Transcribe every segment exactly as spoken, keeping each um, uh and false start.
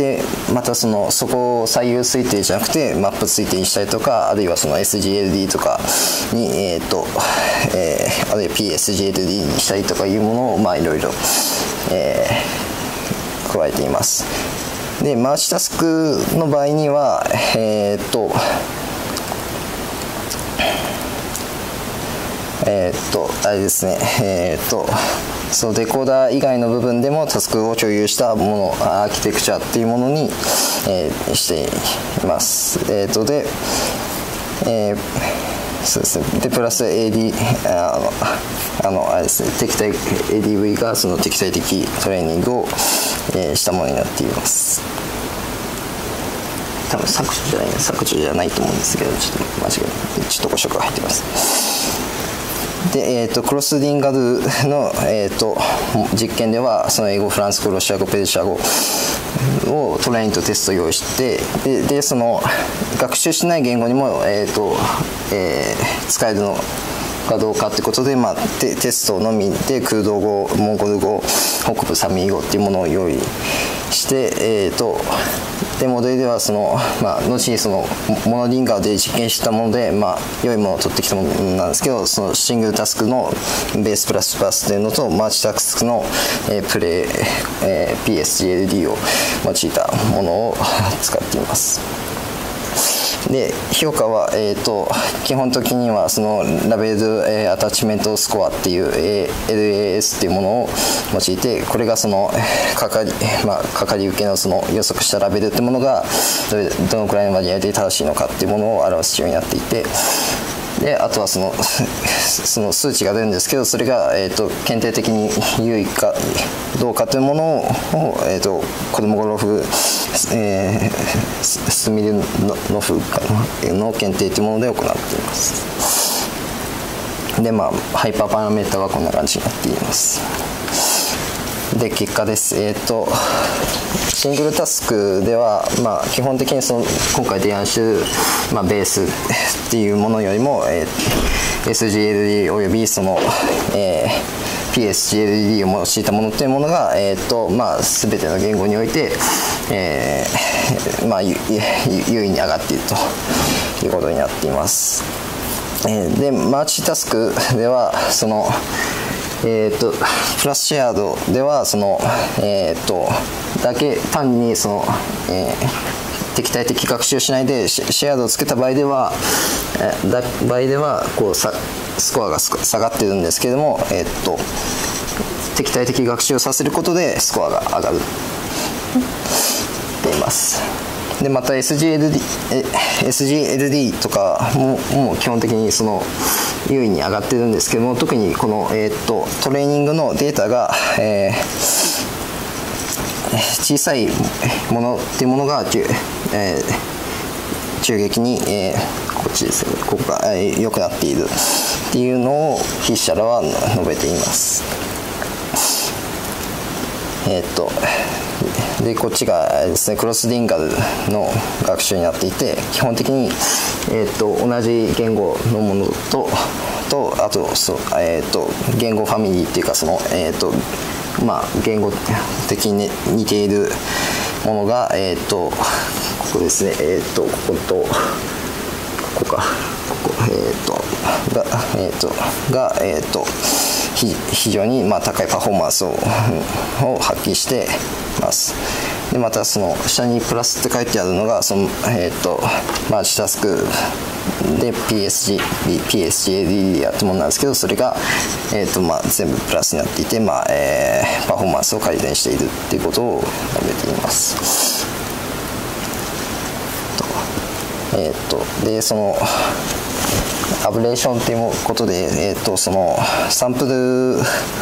でまたそのそこを左右推定じゃなくてマップ推定にしたりとか、あるいはその エスジーエルディー とかに、えーとえー、あるいは ピーエスジーエルディー にしたりとかいうものをまあいろいろ、えー、加えています。でマルチタスクの場合にはえー、っとえー、っとあれですねえー、っとそのデコーダー以外の部分でもタスクを共有したもの、アーキテクチャっていうものに、えー、しています。えー、とで、えー、そうですね。でプラス エーディー あのあのあれですね、敵対 エーディーブイ がその敵対的トレーニングを、えー、したものになっています。多分削除じゃない削除じゃないと思うんですけど、ちょっと間違えちょっと誤植が入ってます。で、えー、とクロスリンガドゥの、えー、と実験ではその英語、フランス語、ロシア語、ペルシャ語をトレインとテストを用意して、ででその学習しない言語にも、えーとえー、使えるのかどうかということで、まあ、テ, テストのみでクルド語、モンゴル語、北部サミー語っていうものを用意して、えー、とでモデルではその、まあ、後にそのモノリンガーで実験したもので、まあ、良いものを取ってきたものなんですけど、そのシングルタスクのベースプラスプラスというのとマルチタスクの、えー、プレイ、えー、ピーエスジーエルディー を用いたものを使っています。で評価は、えー、と基本的にはそのラベル、えー、アタッチメントスコアっていう、えー、エルエーエス っていうものを用いて、これがそのかかり、まあ、かかり受けのその予測したラベルっていうものがどれどのくらいの割合で正しいのかっていうものを表すようになっていて、であとはそのその数値が出るんですけど、それが、えー、と検定的に有意かどうかというものを、えー、とコルモゴロフ、えー、スミルノフの検定というもので行っています。でまあハイパーパラメータはこんな感じになっています。で結果です。えっ、ー、とシングルタスクでは、まあ、基本的にその今回提案している、まあ、ベースっていうものよりも、えー、エスジーエルディー およびその、えー、ピーエスジーエルディー を用いたものというものが、えーとまあ、全ての言語において、えーまあ、優位に上がっているということになっています。えー、でマルチタスクではそのえー、とプラスシェアードではその、えー、とだけ単にその、えー、敵対的学習しないでシェアードをつけた場合では、えー、だ場合ではこうさスコアが下がっているんですけれども、えー、と敵対的学習をさせることでスコアが上がるっています。でまた エスジーエルディー、エスジーエルディー とか も, も基本的にその優位に上がってるんですけども、特にこの、えー、とトレーニングのデータが、えー、小さいものっていうものが、えー、中撃に、えー、こっちですね、ここが良くなっているっていうのを筆者らは述べています。えっ、ー、とでこっちがですねクロスリンガルの学習になっていて、基本的に、えー、と同じ言語のものととあとそう、えー、と言語ファミリーっていうかその、えーとまあ、言語的に似ているものが、えー、とここですね、えー、とこことここかここ、えー、とが、えー、とが、えー、と非常にまあ高いパフォーマンスを、を発揮しています。でまたその下にプラスって書いてあるのがその、えー、とマルチタスクで ピーエスジー、ピーエスジーエルディー やったものなんですけど、それが、えーとまあ、全部プラスになっていて、まあえー、パフォーマンスを改善しているということを述べています。とえー、とでそのアブレーションということで、えー、とそのサンプル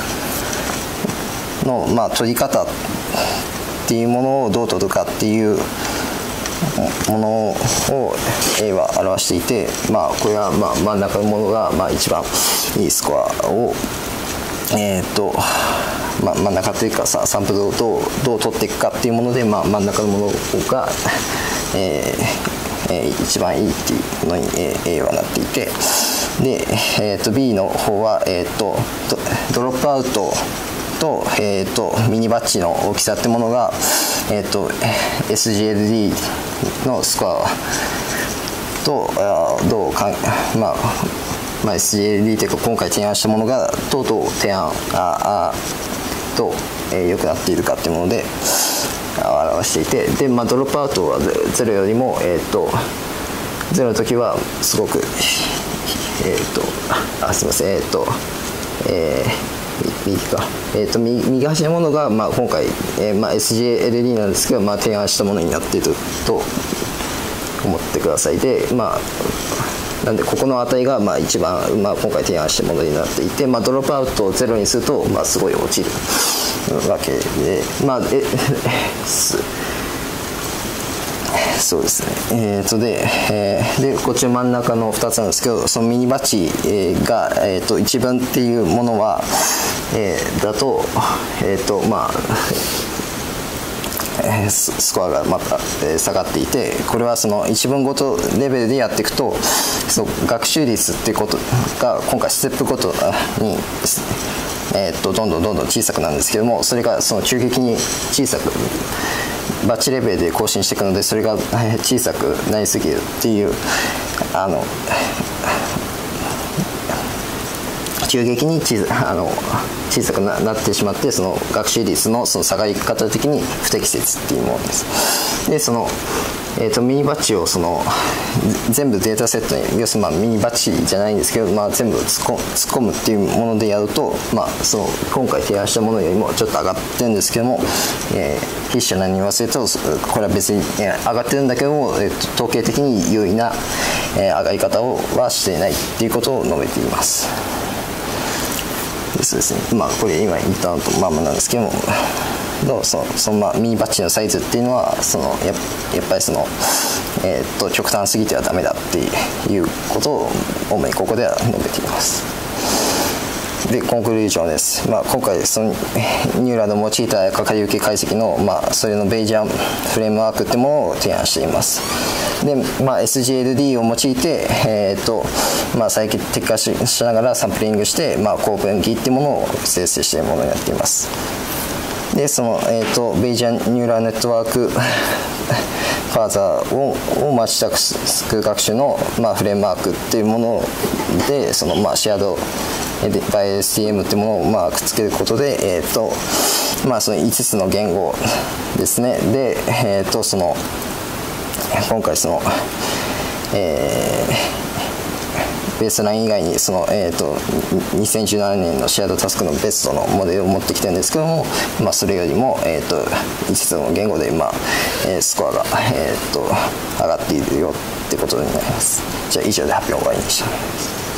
の、まあ、取り方っていうものをどう取るかっていうものを A は表していて、まあ、これはまあ真ん中のものがまあ一番いいスコアを、えーとまあ、真ん中というかさサンプルをどう、どう取っていくかっていうもので、まあ、真ん中のものが、えーえー、一番いいっていうのに A, A はなっていて、で、えー、と B の方は、えー、とドロップアウトと、えー、とミニバッジの大きさってものが、 えー、と エスジーエルディー のスコアとどうかん、まあまあ、エスジーエルディー というか今回提案したものがとうとう提案ああと、えー、良くなっているかっていうもので表していて、で、まあ、ドロップアウトはゼロよりも、えー、とゼロの時はすごくえっ、ー、とあすみませんえっ、ー、とえー、右か、えー、と 右, 右端のものが、まあ、今回、えーまあ、エスジーエルディー なんですけど、まあ、提案したものになっていると思ってください。で、まあなんでここの値がまあ一番、まあ、今回提案したものになっていて、まあ、ドロップアウトをゼロにすると、まあ、すごい落ちるわけで、まあえそうですね、えーとでえー、でこっちの真ん中のふたつなんですけど、そのミニバッチが、えー、といちぶんっていうものは、えー、だと,、えーとまあスコアがまた下がっていて、これはそのいちぶんごとレベルでやっていくと、その学習率っていうことが今回ステップごとに、えー、とどんどんどんどん小さくなるんですけども、それがその急激に小さくバッチレベルで更新していくので、それが小さくなりすぎるっていう、あの急激に小さあの小さく な, なってしまって、その学習率 の, その下がり方的に不適切っていうものです。でその、えー、とミニバッチをその全部データセットに、要するにまあミニバッチじゃないんですけど、まあ、全部突っ 込, 突っ込むっていうものでやると、まあ、その今回提案したものよりもちょっと上がってるんですけども、えー、筆者何に言わせるとこれは別に、えー、上がってるんだけども、えー、統計的に優位な、えー、上がり方をはしていないっていうことを述べています。そうですね、まあこれ今言ったのとまあまあなんですけども、のそのそのまあミニバッチのサイズっていうのはその や, やっぱりその、えー、と極端すぎてはダメだっていうことを主にここでは述べています。でコンクルージョンです。まあ、今回そのニューラルの用いたかかり受け解析の、まあ、それのベイジャンフレームワークってものを提案しています。で、まあ、エスジーエルディー を用いて、えーとまあ、最適化 し, しながらサンプリングして、まあ、高分岐っていうものを生成しているものになっています。でその、えーとベイジャンニューラルネットワークファーザー を, をマッチタスク学習の、まあ、フレームワークっていうもので、その、まあ、シェアドバイ エスティーエム っていうものを、まあ、くっつけることで、えーとまあ、そのいつつの言語ですね。で、えーとその今回その、えー、ベースライン以外にその、えー、とにせんじゅうななねんのシェアドタスクのベストのモデルを持ってきてるんですけども、まあ、それよりも、えー、といつつの言語で、まあえー、スコアが、えー、と上がっているよってことになります。じゃあ以上で発表終わりにしたいと思います。